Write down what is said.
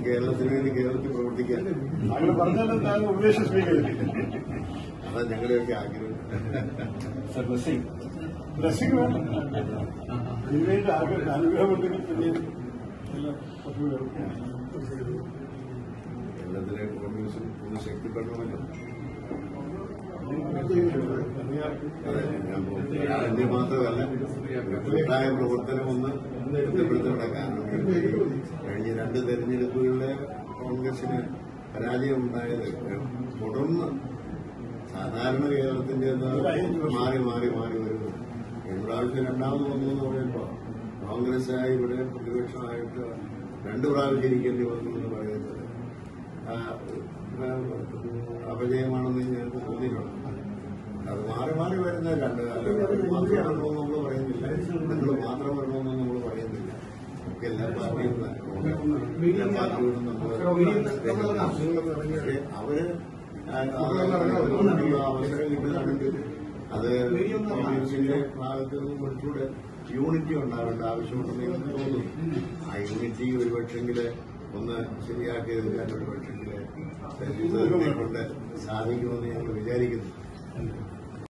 കേരളത്തിന് വേണ്ടി കേരളത്തിൽ പ്രവർത്തിക്കാൻ താങ്കൾ പറഞ്ഞാലും ഉപദേശ സ്പീക്കർ അതാ ഞങ്ങളുടെയൊക്കെ ആഗ്രഹം. ബ്ലസ്സിംഗ് വേണം. ഇതിനുവേണ്ടി അനുഗ്രഹമുണ്ടെങ്കിൽ പിന്നെ കേരളത്തിലെ കോൺഗ്രസും ഒന്ന് ശക്തിപ്പെടണമല്ലോ. എന്റെ മാത്രമല്ല കൂട്ടായ പ്രവർത്തനം ഒന്ന് ബന്ധപ്പെടുത്തേണ്ട കാരണം കഴിഞ്ഞ 2 തെരഞ്ഞെടുപ്പുകളിലെ കോൺഗ്രസിന് പരാജയമുണ്ടായത് തുടർന്ന് സാധാരണ കേരളത്തിന്റെ മാറി മാറി മാറി വരുന്നു. ഇപ്രാവശ്യം രണ്ടാമത് വന്നു എന്ന് പറയുമ്പോൾ കോൺഗ്രസ്സായി ഇവിടെ പ്രതിപക്ഷമായിട്ട് 2 പ്രാവശ്യം ഇരിക്കേണ്ടി വന്നു എന്ന് പറയുന്നത് അപജയമാണെന്ന് ഞങ്ങൾക്ക് തോന്നിയിട്ടുണ്ട്. അത് മാറി മാറി വരുന്ന 2 കാലം മാത്രം വരണമെന്ന് നമ്മൾ പറയുന്നില്ല, നിങ്ങൾ മാത്രം വരണമെന്ന് നമ്മൾ പറയുന്നില്ല. നമുക്ക് എല്ലാ പാർട്ടിയും എല്ലാ പാർട്ടിയോടും നമ്മൾ അവര് അവസരം കിട്ടുകയാണെങ്കിൽ അത് കോൺഗ്രസിന്റെ ഭാഗത്ത് നിന്ന് കുറച്ചുകൂടെ യൂണിറ്റി ഉണ്ടാവേണ്ട ആവശ്യമുണ്ടെന്ന് എനിക്ക് തോന്നുന്നു. ആ യൂണിറ്റി ഒരുപക്ഷെങ്കില് ഒന്ന് ശരിയാക്കി എടുക്കാൻ ഒരുപക്ഷെങ്കില് കൊണ്ട് സാധിക്കുമെന്ന് ഞങ്ങൾ വിചാരിക്കുന്നു.